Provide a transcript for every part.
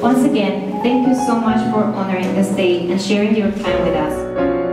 Once again, thank you so much for honoring this day and sharing your time with us.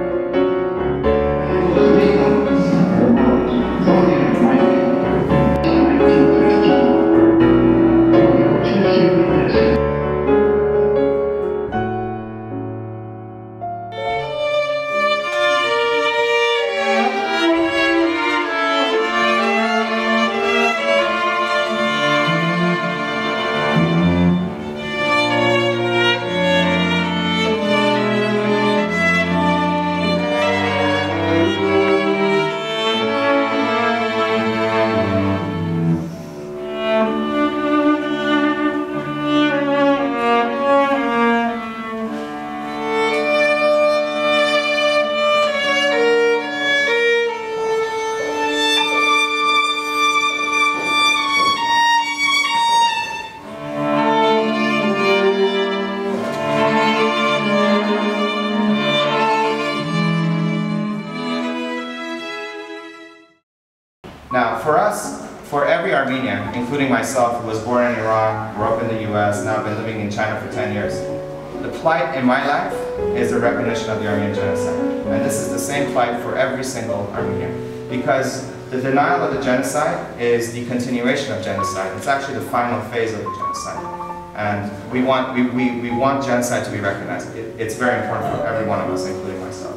Now, for us, for every Armenian, including myself, who was born in Iran, grew up in the US, now been living in China for 10 years, the plight in my life is the recognition of the Armenian genocide. And this is the same plight for every single Armenian. Because the denial of the genocide is the continuation of genocide. It's actually the final phase of the genocide. And we want genocide to be recognized. It's very important for every one of us, including myself.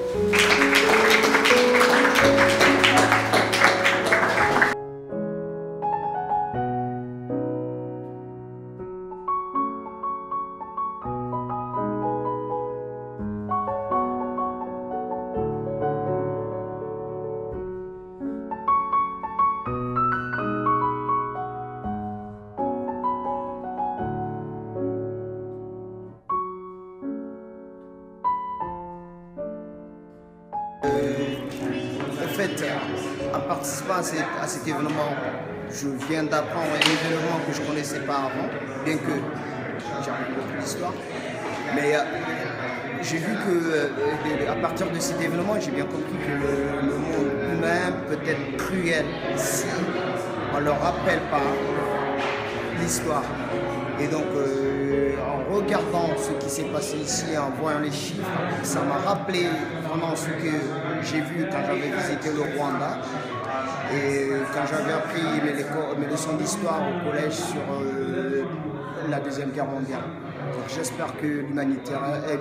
En fait, en participant à cet événement, je viens d'apprendre un événement que je ne connaissais pas avant, bien que j'ai appris beaucoup d'histoire. Mais j'ai vu que à partir de cet événement, j'ai bien compris que le monde humain peut être cruel si on ne leur rappelle pas l'histoire. Et donc, en regardant ce qui s'est passé ici, en voyant les chiffres, ça m'a rappelé vraiment ce que j'ai vu quand j'avais visité le Rwanda et quand j'avais appris mes leçons d'histoire au collège sur la Deuxième Guerre mondiale. Donc j'espère que l'humanité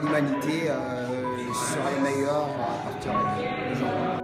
serait meilleure à partir d'aujourd'hui.